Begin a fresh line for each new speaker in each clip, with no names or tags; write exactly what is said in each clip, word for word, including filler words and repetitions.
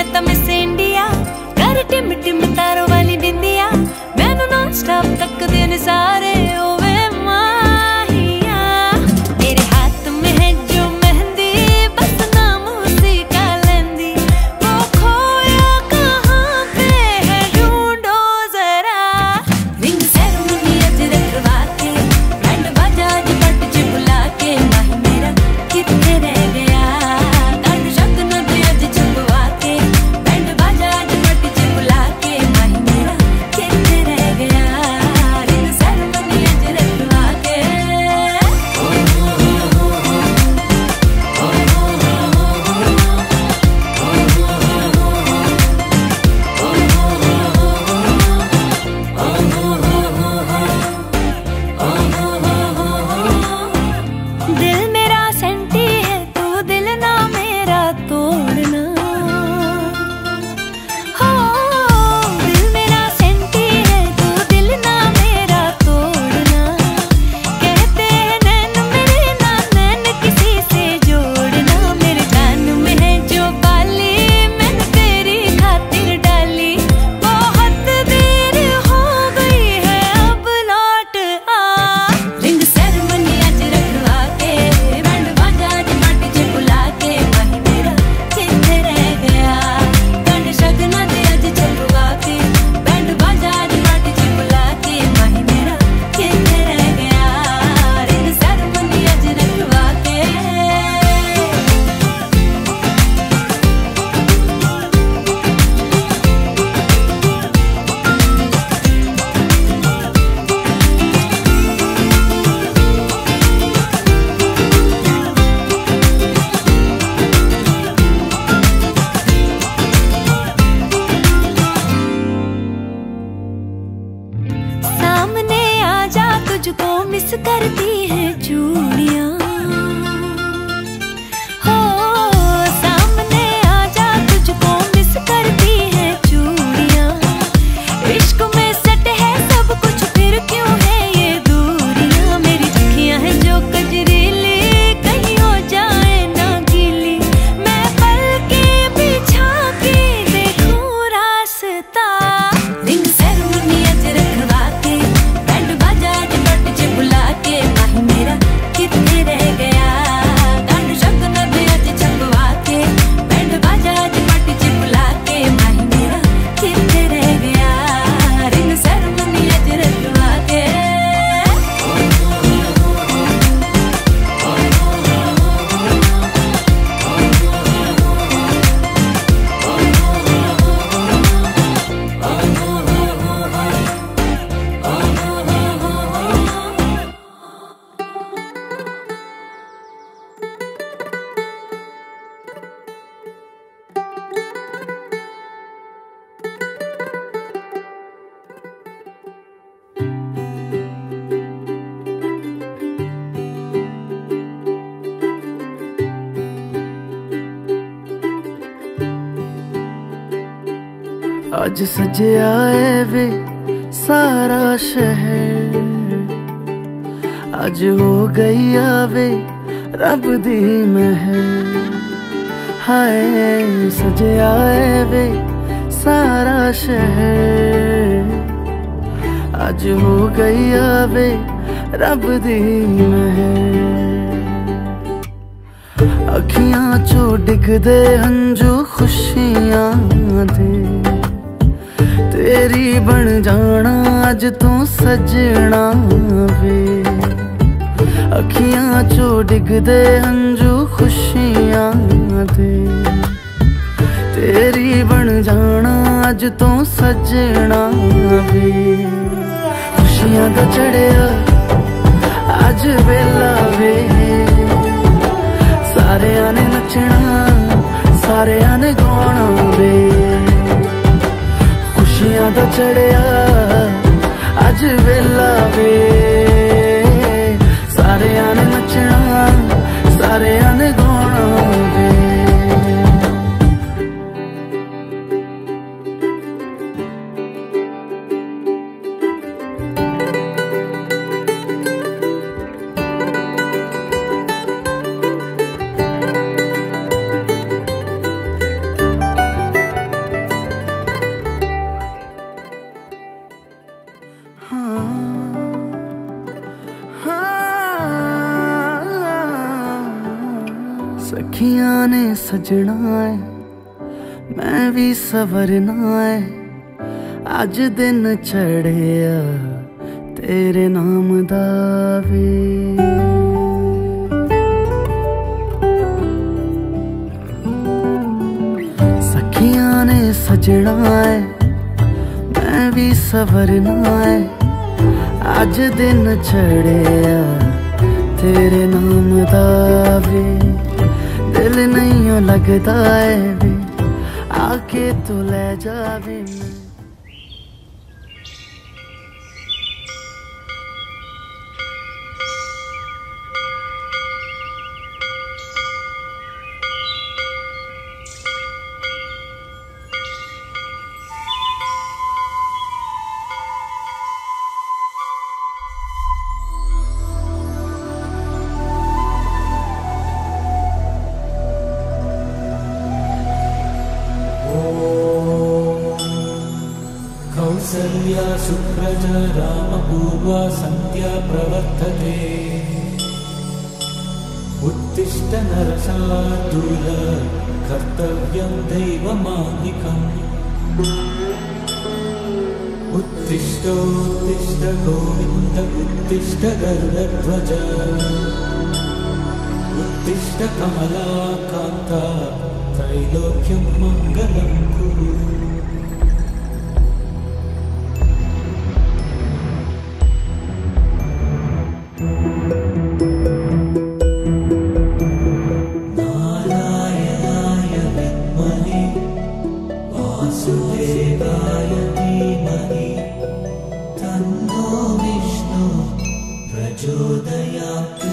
मैं तो miss India कर टिम टिम तारों वाली बिंदिया मैनू नॉन स्टॉप तक दिन सारे ओवे माहिया मेरे हाथ में है जो मेहंदी बस नाम उसी का लेंदी वो खोया कहाँ पे है ढूंढो जरा रिंग सेरेमनी अज रखवा के बैंड बाजा अज पट च बुला के माही मेरा कितने रह गया कांड शक नदी अज छपवा के बैंड बाजा अज पट च बुला के माही मेरा कितने रह गया रिंग सेरेमनी अज रखवा के दिल मेरा सेंटी है तू दिल ना मेरा तोड़ना हो दिल मेरा सेंटी है तू दिल ना मेरा तोड़ना कहते हैं नैन मेरे ना नैन किसी से जोड़ना मेरे कान में है जो बाली मैंने तेरी खातिर डाली बहुत देर हो गई है अब लौट आ रिंग सेरेमनी अज रखवा के बैंड बाजा अज पट च बुला के माही मेरा कितने रह गया कांड शक नदी अज छपवा के बैंड बाजा अज पट च बुला के माही मेरा कितने रह गया रिंग सेरेमनी अज रखवा के सामने आ जा तुझको मिस करती है चूड़ियां हो सामने आ जा तुझको मिस करती है चूड़ियां इश्क में सट है सब कुछ फिर क्यों है ये दूरियां मेरी अखियां हैं जो कजरीली कहीं हो जाए ना गीली मैं पल के बिछा के देखूं रास्ता रिंग सेरेमनी अज रखवा के बैंड बाजा अज पट च बुला के माही मेरा कितने रह गया कांड शक नदी अज छपवा के बैंड बाजा अज पट च बुला के माही मेरा कितने रह गया रिंग सेरेमनी अज रखवा के
आज सजया है वे सारा शहर आज हो गई आवे रब दी महर हाय सजया है वे सारा शहर आज हो गई आवे रब दी महर अखियां चो डिगदे हंजू खुशियां दे तेरी बन जाना अज तू सजना वे अखियां चो डिगदे हंजू खुशियां दे तेरी बन जाना अज तू सजना वे खुशियां दा चढ़िया अज वेला वे सारियां ने नचना सारियां ने गाना वे खुशियां दा चढ़िया अज वेला वे सारियां ने नचना सारियां ने गाना वे ने सजना है मैं भी सवरना है अज दिन चढ़िया तेरे नाम दा वे सखियां ने सजना है मैं भी सवरना है अज दिन चढ़िया तेरे नाम दा वे दिल नहीं लगता है वे आके तू ले जावे मैं
कौसल्या सुप्रजा रामपूर्वा सन्ध्या प्रवर्तते उत्तिष्ठ नरशार्दूल कर्तव्यं दैवमान्निकम् उत्तिष्ठोत्तिष्ठ गोविन्द उत्तिष्ठ गरुडध्वज उत्तिष्ठ कमलाकान्ता त्रैलोक्यं मङ्गलं कुरु वासुदेवाय धीमहि तन्नो विष्णु प्रचोदयात्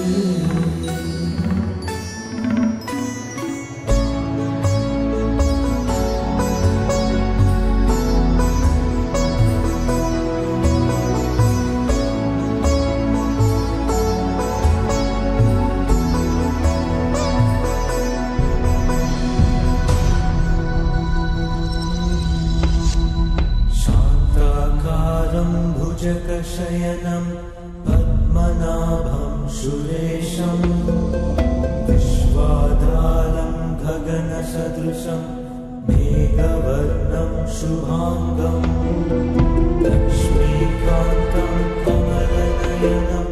भुजगशयनं पद्मनाभं सुरेशं विश्वाधारं गगनसदृशं मेघवर्णं शुभांगं लक्ष्मीकान्तं कमलनयनं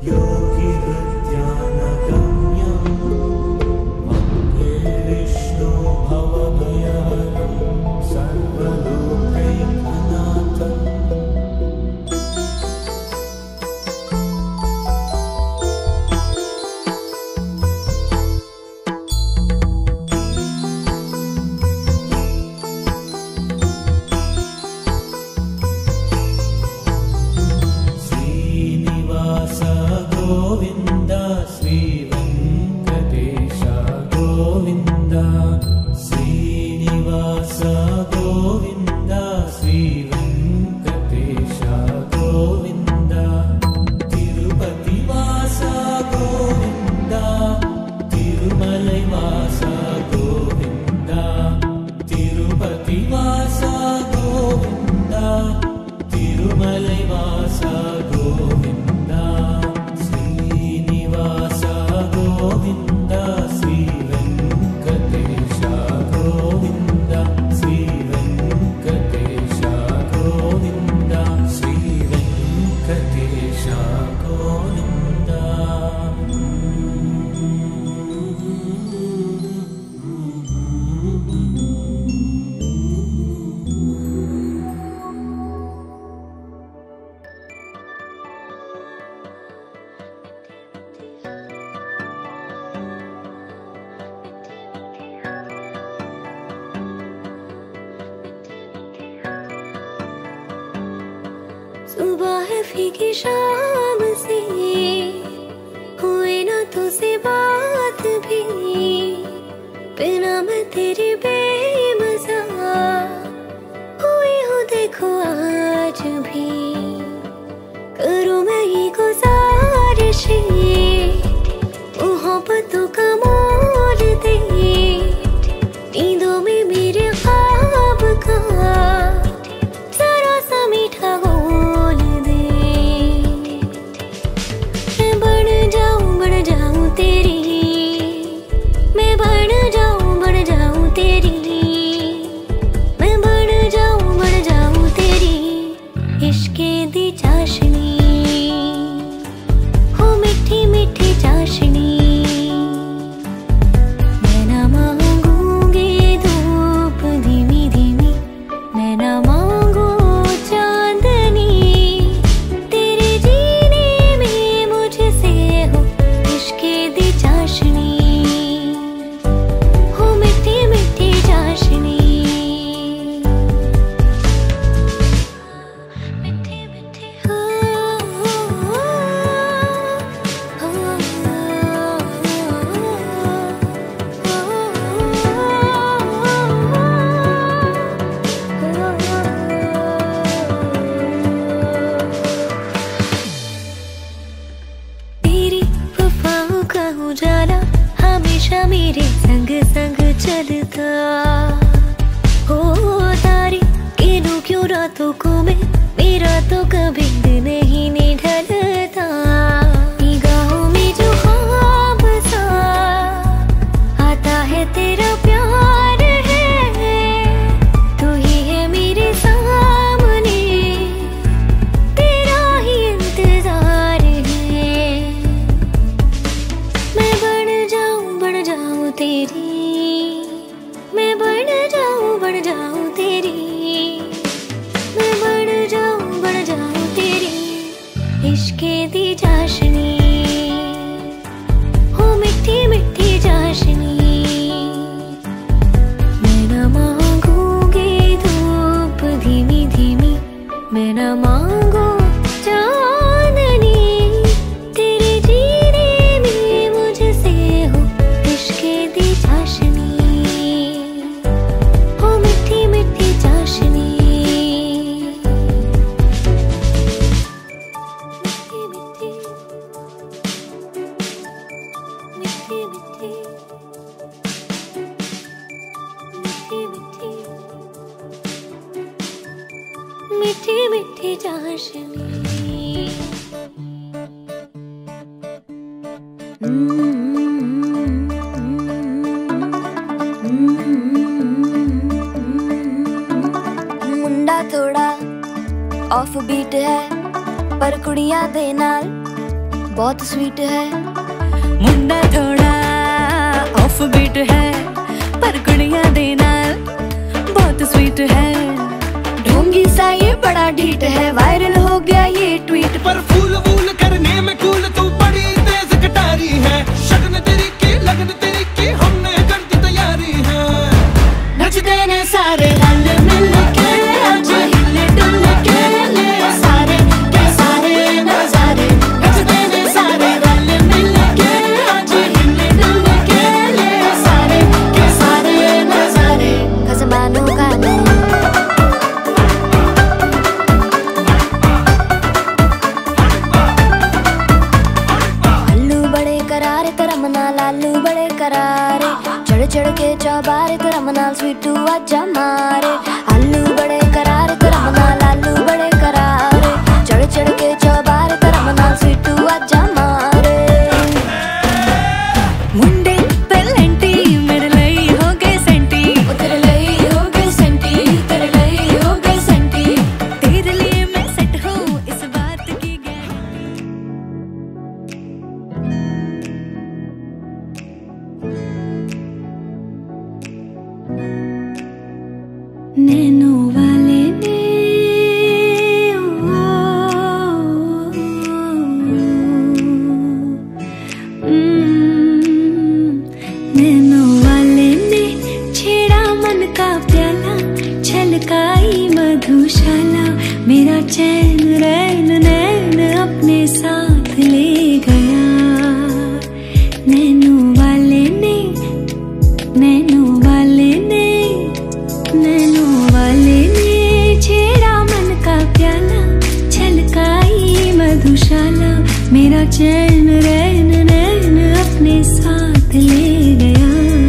योगिहृद्यानगम्यं वन्दे विष्णु भवभयहरं सर्वलोकैकनाथम् गोविंद श्री वेंकटेश गोविंद श्रीनिवास गोविंद श्री वेंकटेश गोविंद तिरुपति वास गोविंद तिरुमलै वास गोविंद तिरुपति वास गोविंद तिरुमलै वास गोविंद गोविंद श्री वेंकटेश गोविंद श्री वेंकटेश गोविंद श्री वेंकटेश गोविंद
सुबह है फीकी शाम से हुए ना तुझसे बात भी बिना मैं तेरे बेमज़ा हुई हूँ देखो आज भी करूँ मैं ये गुज़ारिश मोहब्बतों का मोल दे नींदों में मेरे ख्वाब का जरा सा मीठा बोल दे मैं बन जाऊं बन जाऊं तेरी मैं बन जाऊं रातों को मैं, मेरा तो कभी दिन ही नहीं ढलता। निगाहों में जो ख्वाब सा आता है तेरा प्यार है, तू ही है मेरे सामने, तेरा ही इंतजार है। मैं बन जाऊं बन जाऊं तेरी, मैं बन जाऊं बन जाऊं तेरी, मैं बन जाऊं बन जाऊं तेरी इश्क़े दी चाशनी, हो मिठी मिठी चाशनी। मैं न मांगूंगी धूप धीमी धीमी, मैं न मांगू चांदनी, तेरे जीने में मुझसे हो इश्क़े दी चाशनी, हो मिठी मिठी चाशनी। मिठी मिठी मिठी मिठी मिठी मिठी चाशनी।
मुंडा थोड़ा ऑफ बीट है, पर कुड़ियां दे नाल बहुत स्वीट है।
मुंडा थोड़ा ऑफ बीट है, पर कुड़ियां दे नाल बहुत स्वीट है।
ढोंगी सा ये बड़ा ढीठ है, वायरल हो गया ये ट्वीट।
पर फूल वूल करने में कूल तू बड़ी तेज कटारी है, शगन तेरी की लगन तेरी की हमने कर दी तैयारी है।
नचते ने सारे रल मिल के, आज हिले डुल के ले सारे के सारे नजारे। नचते ने सारे रल मिल के, आज हिले डुल के ले सारे के सारे नजारे। खसमानों का लालू बड़े करारे, चढ़ चढ़ के चौबारे तेरा मनाल स्वीटू आजा मारे। आलू बड़े करारे तेरा मनाल, लालू बड़े करारे, चढ़ चढ़ के चौबारे तेरा मनाल स्वीटू आजा मारे।
मुंडे पेलेंटी मेरे लई हो गए सेंटी,
ओ तेरे लई हो गए सेंटी, तेरे लई हो गए सेंटी।
तेरे लिए मैं सेट हूँ इस बात की गारंटी। नैनो वाले ने ओ, हम्म, नैनो वाले ने छेड़ा मन का प्याला, छलकाई मधुशाला। मेरा चैन रैन नैन अपने साथ ले गया। नैनो वाले ने, नैनो वाले ने, नैनो वाले ने छेड़ा मन का प्याला, छलकाई मधुशाला। मेरा चैन रैन नैन अपने साथ ले गया।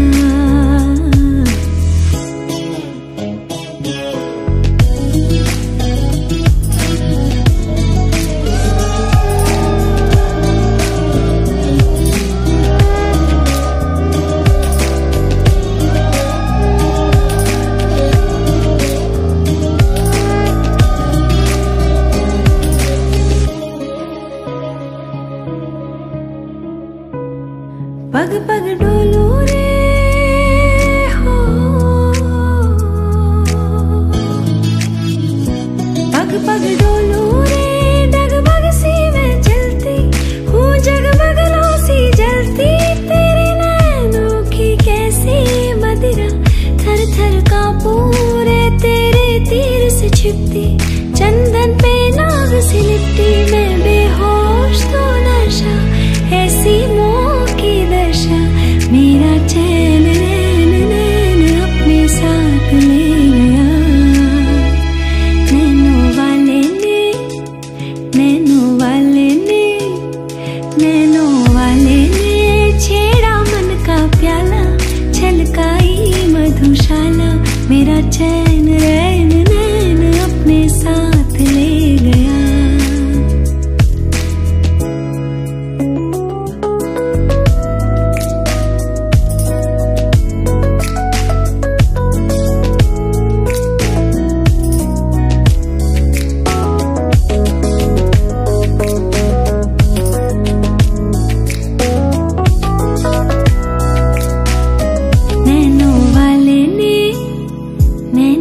पग पग डोलो रे हो, पग पग डोलो रे, डगमग सी मैं चलती हूँ, जगमगलों सी जलती। तेरे नैनों की कैसी मदिरा, थर थर कांपू रे तेरे तीर से छिपती। चंदन पे नाग सी लिपटी, मैं बेहोश तो नशा, ऐसी मोह की दशा। मेरा चैन नैन नैन अपने साथ ले गया। नैनो वाले ने, नैनो वाले ने, नैनो वाले ने छेड़ा मन का प्याला, छलकाई मधुशाला। मेरा चैन रैन नैन अपने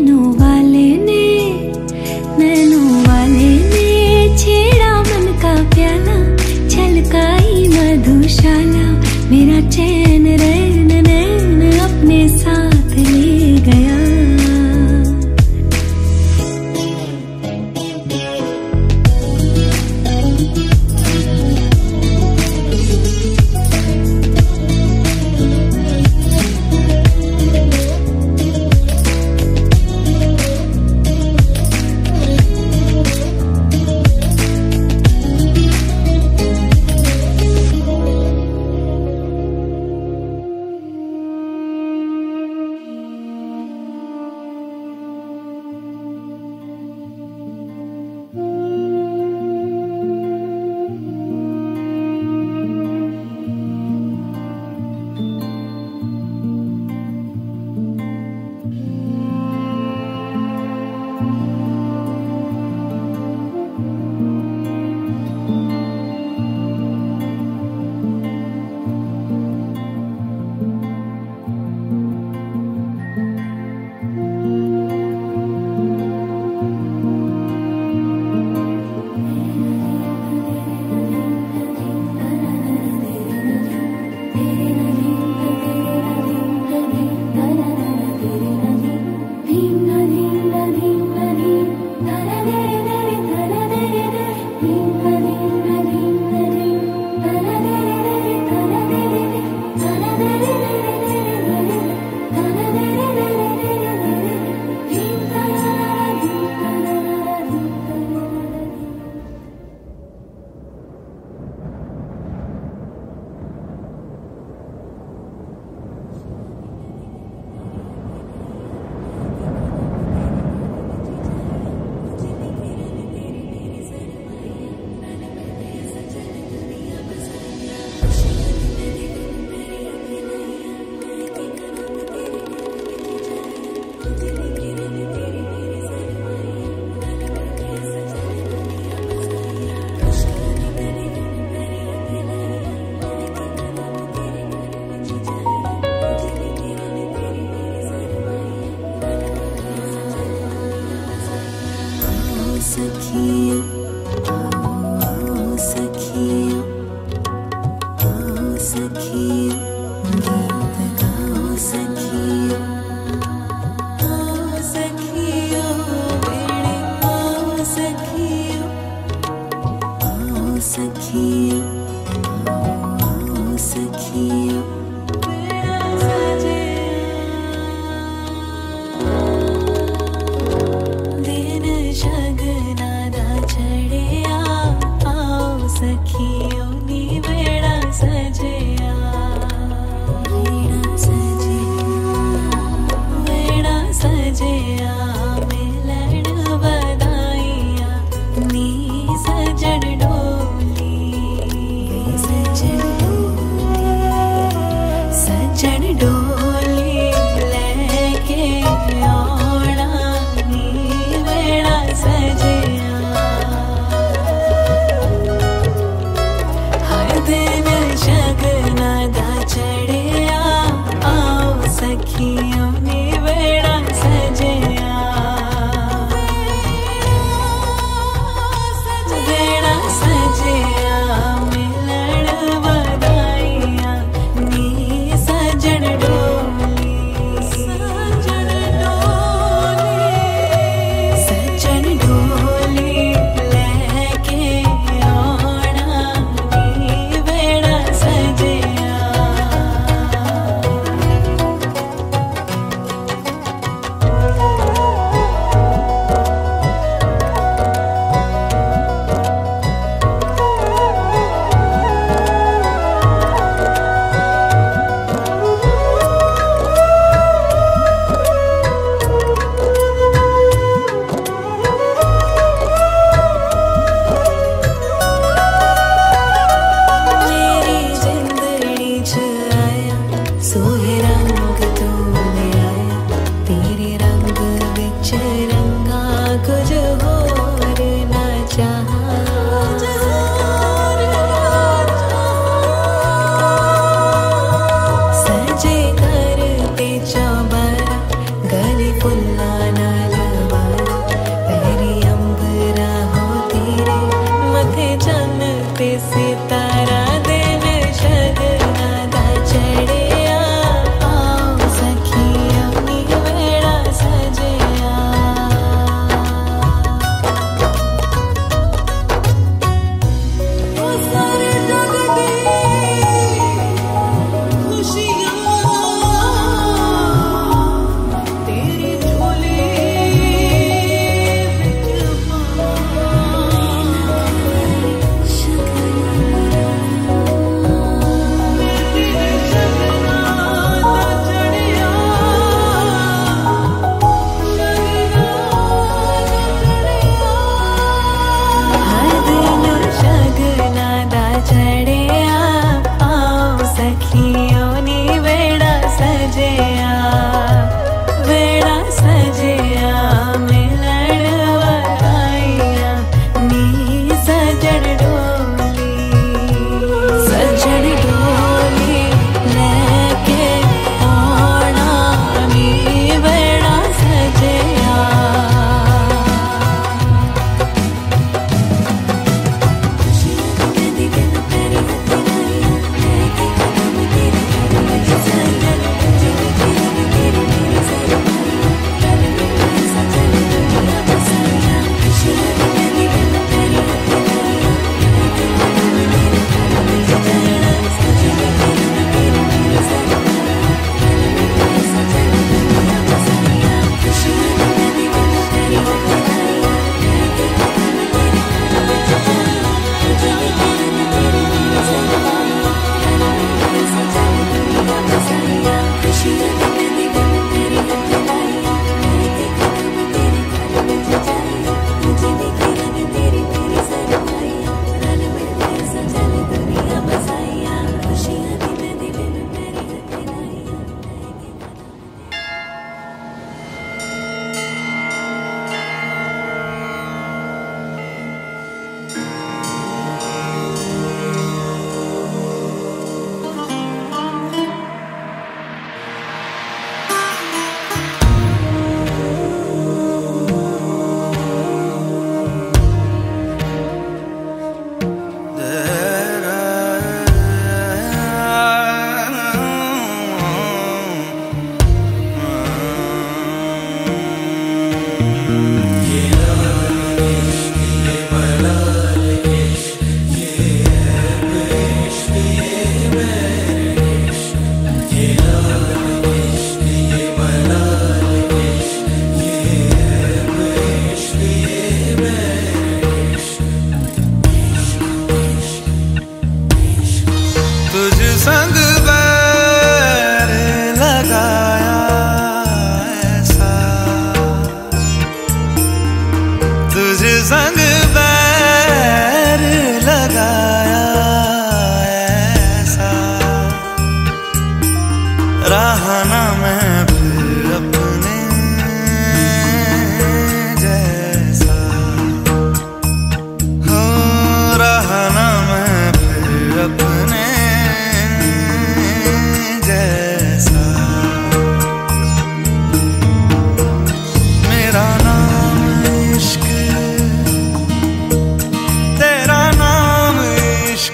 नैनों वाले ने नैनों वाले ने छेड़ा मन का प्याला, छलकाई मधुशाला, मेरा चैन रैन नैन अपने साथ ले गया। फुल्ला ना
संग बैर लगाया ऐसा, रहा ना मैं फिर अपने जैसा, हो रहा ना मैं फिर अपने जैसा। मेरा नाम इश्क, तेरा नाम इश्क,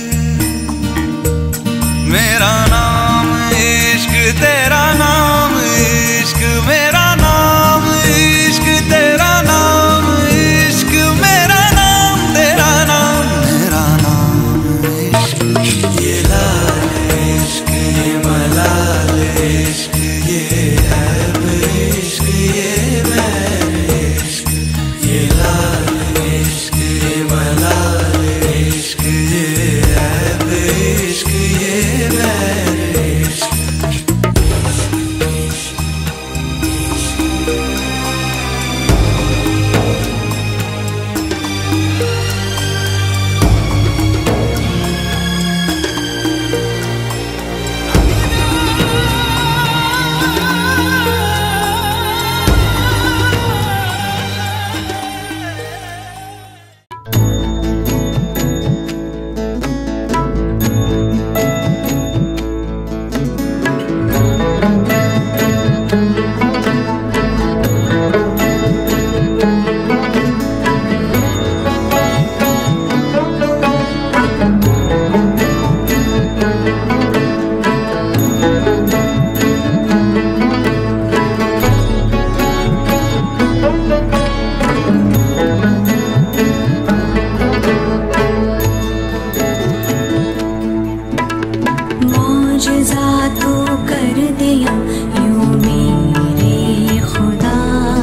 मेरा नाम इश्क, तेरा नाम इश्क, मेरा नाम इश्क, तेरा नाम इश्क, मेरा नाम तेरा नाम, मेरा नाम इश्क। ये लाल इश्क, ये मलाल इश्क, ये ऐब इश्क, ये बैर इश्क, ये लाल इश्क, ये मलाल इश्क, ये ऐब इश्क, ये बैर इश्क।
मौजज़ा तो कर दिया यूं मेरे खुदा,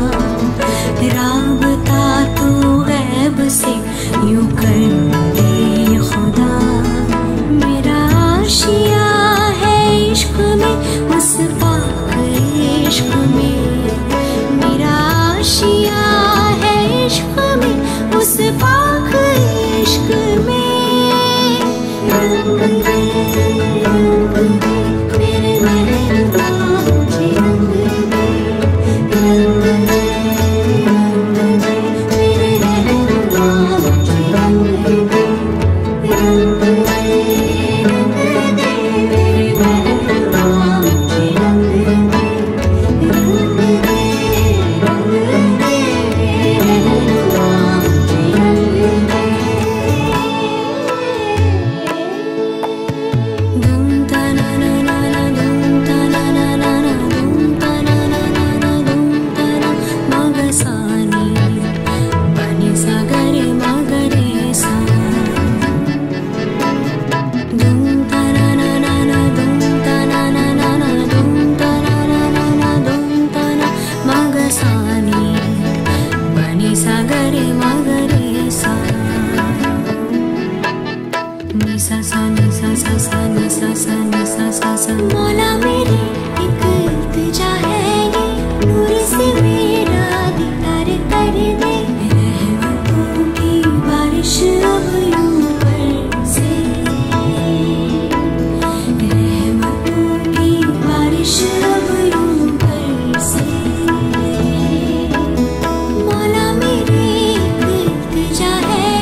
राबता तो गैब से यूं कर दे खुदा। मेरा आशिया है इश्क में, उस पाक इश्क में, मेरा आशिया है इश्क में, उस पाक इश्क में। रंग दे रंग दे मेरे महबूबा मुझे रंग दे, रंग दे रंग दे मेरे महबूबा मुझे रंग दे, रंग दे रंग दे मेरे महबूबा मुझे रंग दे, रंग दे रंग दे मेरे महबूबा मुझे रंग दे। Dum ta na na na na dum ta na na na na dum ta na na na na dum ta na ma ga sa ni pa ni sa ga re ma ga re sa, dum ta na na na na dum ta na na na na dum ta na na na na dum ta na ma ga sa ni pa ni sa ga re ma ga re sa, ni sa sa ni sa sa sa ni sa sa ni sa sa sa। मौला मेरी एक इल्तिजा है ये, नूर से मेरा दीदार कर दे, रहमतों की बारिश अब यूं बरसे, रहमतों की बारिश अब यूं बरसे। मौला मेरी एक इल्तिजा है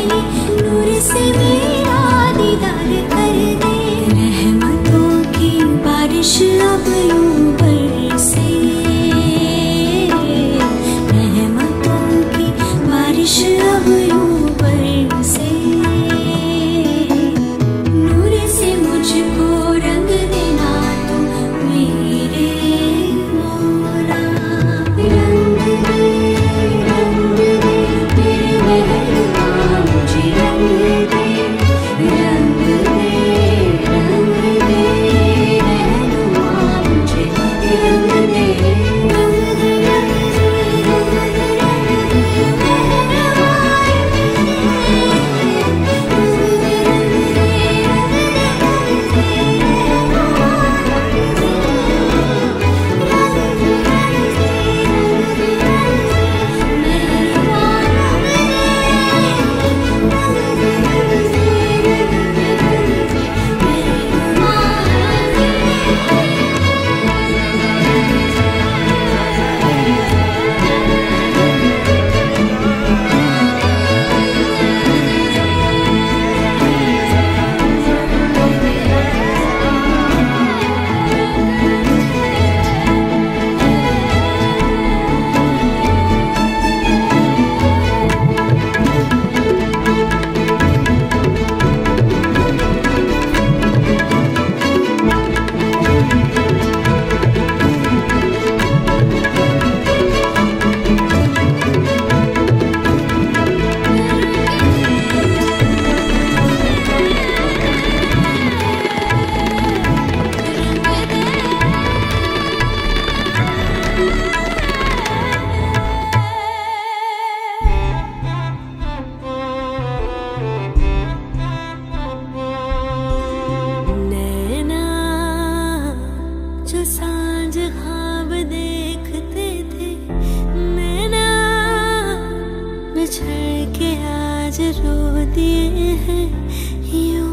बिछड़ के आज रो दिए हैं यूं।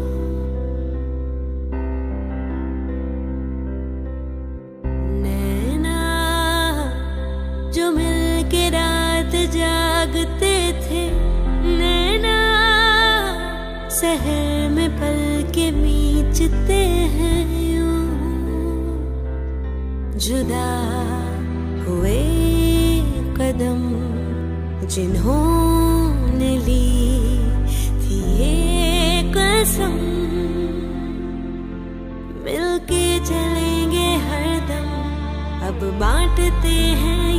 नैना जो मिल के रात जागते थे, नैना शहर में पल के बीचते हैं यूं। जुदा हुए कदम जिन्होंने ली थी ये कसम, मिलके चलेंगे हरदम, अब बांटते हैं